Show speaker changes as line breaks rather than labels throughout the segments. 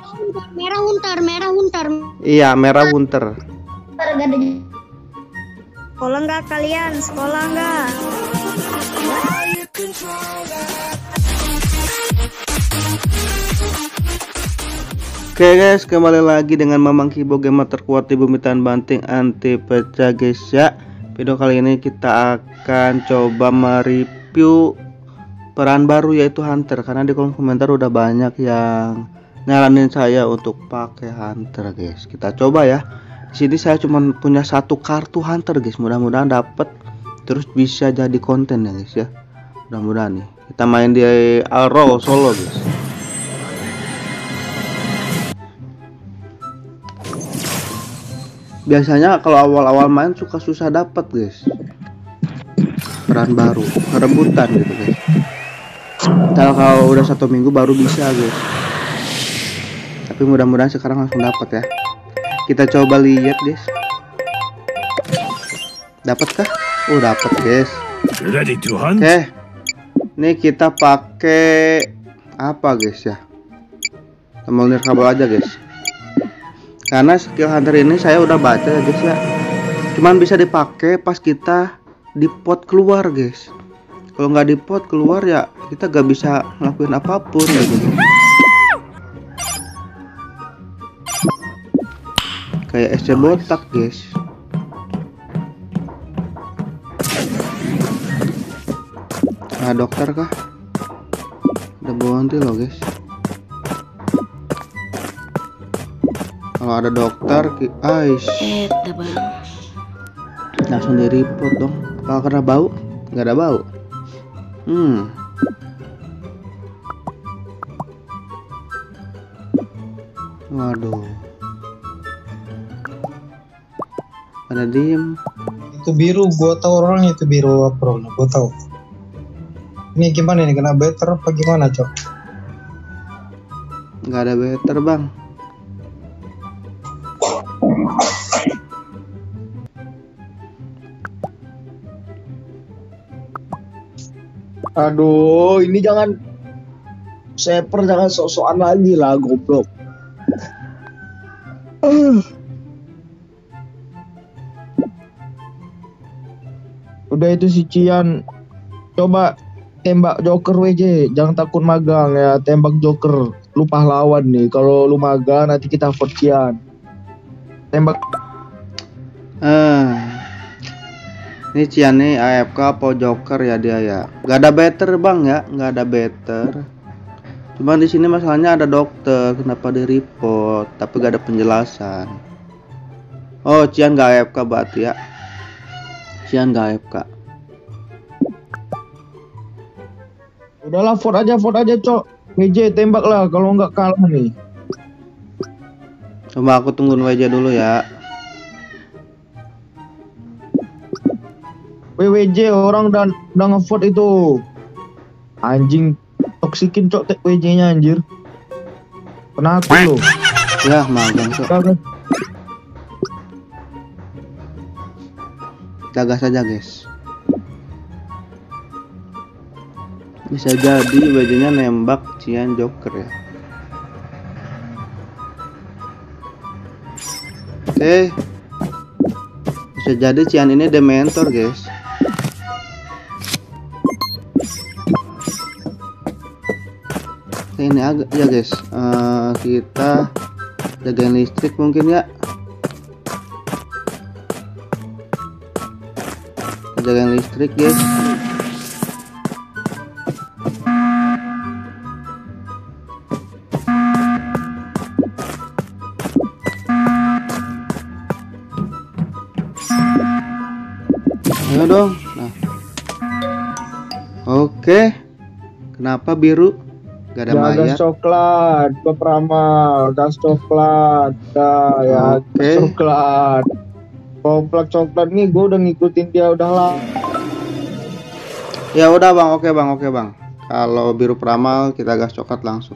Merah hunter, merah hunter.
Iya, merah hunter.
Sekolah nggak kalian? Sekolah nggak?
Oke guys, kembali lagi dengan Mamang Kibo, gamer terkuat di bumi tan banting anti pecah guys ya. Video kali ini kita akan coba mereview peran baru yaitu Hunter, karena di kolom komentar udah banyak yang nyaranin saya untuk pakai Hunter guys. Kita coba ya. Di sini saya cuma punya satu kartu Hunter guys. Mudah-mudahan dapet terus bisa jadi konten ya guys ya. Mudah-mudahan nih. Kita main di Arrow solo guys. Biasanya kalau awal-awal main suka susah dapat guys, peran baru, rebutan gitu guys. Kalau udah 1 minggu baru bisa guys. Tapi mudah-mudahan sekarang langsung dapat ya. Kita coba lihat guys. Dapatkah? Oh dapat guys. Oke. Ini kita pakai apa guys ya? Tombol nirkabel aja guys. Karena skill Hunter ini saya udah baca ya guys ya. Cuman bisa dipakai pas kita di pot keluar guys. Kalau nggak di pot keluar ya kita gak bisa ngelakuin apapun ya guys. Kayak SC botak guys. Nah dokter kah? Udah berhenti loh guys. Kalau ada dokter, langsung di report dong. Kalau kena bau, nggak ada bau. Waduh. Ada diem.
Itu biru, gua tahu orangnya itu biru apa orangnya, gua tahu. Ini gimana nih, kena better apa gimana cok?
Nggak ada better bang.
Aduh, ini jangan seper, jangan sok-sokan lagi lah, goblok. Udah itu si Cian, coba tembak Joker WJ, jangan takut magang ya, tembak Joker. Lu pahlawan nih, kalau lu magang nanti kita vote Cian. Tembak.
Ini Cian nih AFK apa Joker ya dia ya. Gak ada better bang ya, nggak ada better. Cuman di sini masalahnya ada dokter, kenapa di report tapi gak ada penjelasan. Oh Cian gak AFK berarti ya. Cian gak AFK.
Udahlah vote aja cok. WJ tembak lah kalau nggak kalah nih.
Coba aku tungguin WJ dulu ya.
WJ orang udah ngevote itu. Anjing toksikin cok WJ nya anjir. Kenapa lo?
Ya magang cok. Jaga saja guys. Bisa jadi WJ nya nembak Cian Joker ya. Oke. Bisa jadi Cian ini Dementor guys. Ini agak ya guys, kita jagain listrik mungkin ya. Jagain listrik guys. Ayo dong. Nah. Oke. Kenapa biru? Gak ada mayat.
Gas coklat, peramal, gas coklat, ya gas coklat. Komplek coklat nih, gue udah ngikutin dia udah lah.
Ya udah bang, oke bang. Kalau biru peramal kita gas coklat langsung.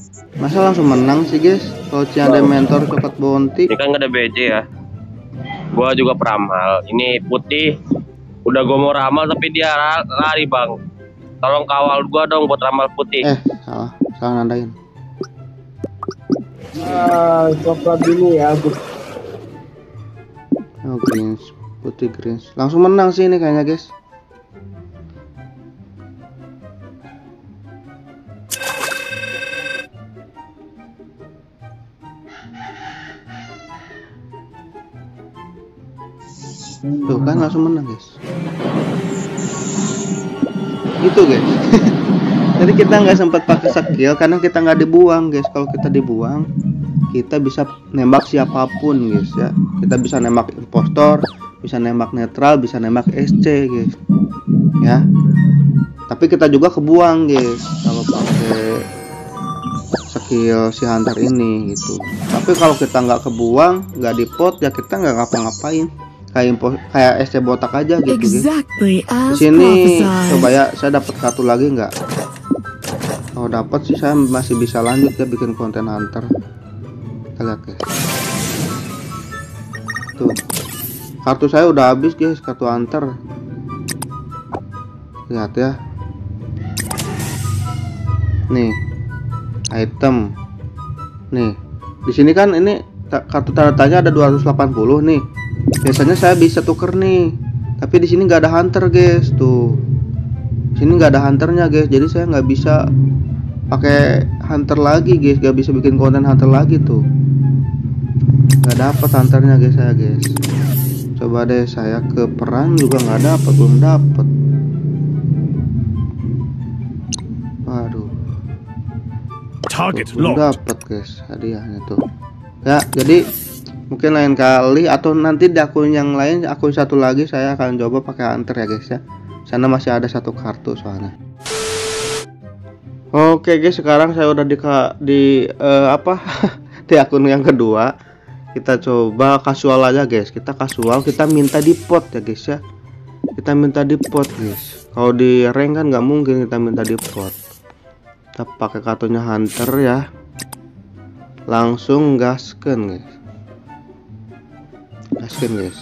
Masa langsung menang sih guys? Kalau Cian Dementor coklat bounty.
Ini kan nggak ada BJ ya. Gua juga peramal. Ini putih. Udah gua mau ramal tapi dia lari bang. Tolong kawal gua dong buat ramal putih.
Salah nandain.
Coklat dulu ya.
Oh, greens, putih greens. Langsung menang sih ini kayaknya guys. Tuh kan langsung menang guys. Gitu guys. Jadi kita nggak sempat pakai skill karena kita nggak dibuang guys. Kalau kita dibuang, kita bisa nembak siapapun guys ya. Kita bisa nembak impostor, bisa nembak netral, bisa nembak SC guys. Ya. Tapi kita juga kebuang guys kalau pakai skill si hunter ini gitu. Tapi kalau kita nggak kebuang, nggak dipot ya kita nggak ngapa-ngapain. Kayak SC botak aja gitu guys. Di sini coba ya, saya dapat kartu lagi nggak? Kalau dapat sih saya masih bisa lanjut ya bikin konten hunter. Kita lihat guys. Tuh, kartu saya udah habis guys, kartu hunter. Lihat ya. Nih, item. Nih, di sini kan ini kartu tanda tanya ada 280 nih. Biasanya saya bisa tuker nih, tapi di sini nggak ada hunter guys. Tuh, di sini nggak ada hunternya guys, jadi saya nggak bisa pakai hunter lagi guys, nggak bisa bikin konten hunter lagi tuh. Nggak dapat hunternya guys saya guys. Coba deh saya ke perang juga nggak dapat, belum dapat. Waduh, belum dapat guys hadiahnya tuh. Ya, jadi mungkin lain kali atau nanti di akun yang lain, akun satu lagi saya akan coba pakai hunter ya guys ya. Sana masih ada satu kartu soalnya. Oke guys, sekarang saya udah di di akun yang kedua. Kita coba casual aja guys. Kita casual, kita minta di pot ya guys ya. Kita minta di pot guys. Kalau di rank kan nggak mungkin kita minta di pot. Kita pakai kartunya hunter ya. Langsung gasken guys. Gasken guys.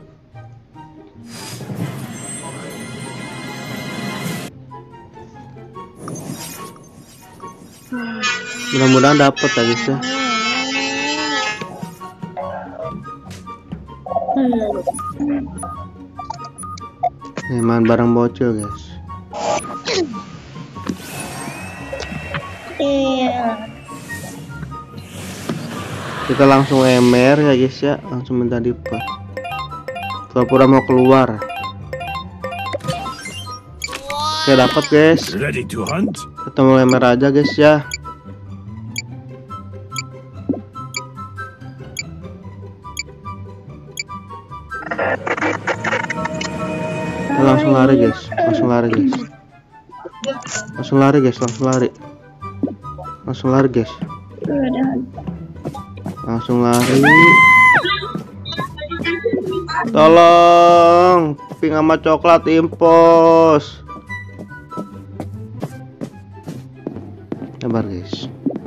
Mudah-mudahan dapat ya guys ya. Nih main bareng bocil guys. Kita langsung MR ya guys ya, langsung minta di pot. Pura-pura mau keluar. Oke dapat guys. Kita mau MR aja guys ya. Kita langsung lari guys, langsung lari guys. Langsung lari guys, langsung lari. Langsung lari guys. Langsung lari. Tolong, pink sama coklat impos. Sabar guys.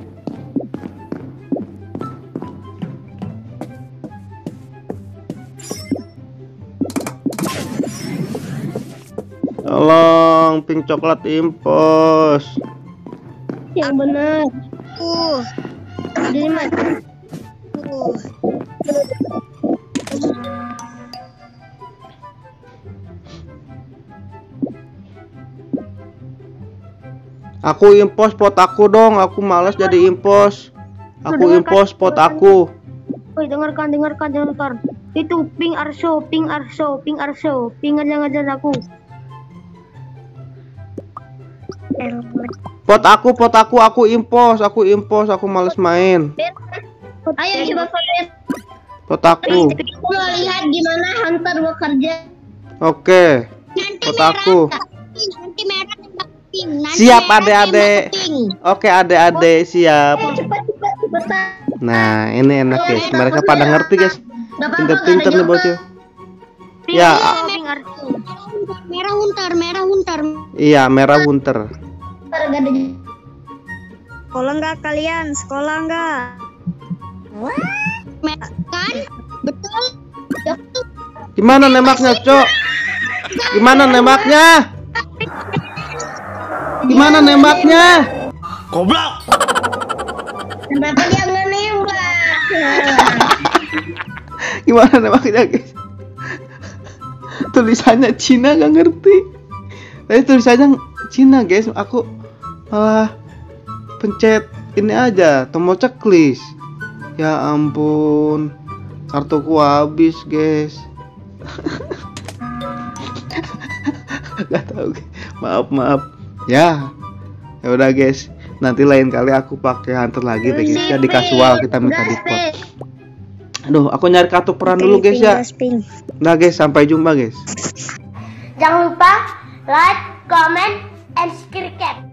Tolong, pink coklat impos.
Yang benar. Jadi
Aku impos pot aku dong, aku malas jadi impos. Aku impos pot aku.
Woi, dengarkan. Itu ping arso, ping ngajar aku.
Pot aku impos, aku males main.
Ayo coba kalian.
Pot aku.
Mau lihat gimana hunter bekerja.
Oke. Pot aku.
Nanti merah tembak pink.
Siap adek-adek. Oke adek-adek siap.
Cepat.
Nah ini enak guys, mereka pada ngerti guys. Pinter-pinter nih bocil. Ya.
Merah hunter.
Iya merah hunter.
Sekolah nggak kalian? Sekolah nggak? Kan? Betul.
Gimana nembaknya, Cok? Gimana nembaknya? Gimana nembaknya?
Kenapa dia nggak nembak?
Gimana nembaknya, guys? Tulisannya Cina, gak ngerti. Tadi tulisannya Cina, guys. Aku malah pencet ini aja, tombol checklist. Ya ampun, kartuku habis, guys. Gak tahu, guys. Maaf. Ya udah, guys. Nanti lain kali aku pakai hunter lagi deh, guys. Ya di casual kita minta di pot. Aduh, aku nyari kartu peran dulu, guys ya. Nah, guys, sampai jumpa, guys.
Jangan lupa like, comment, and subscribe.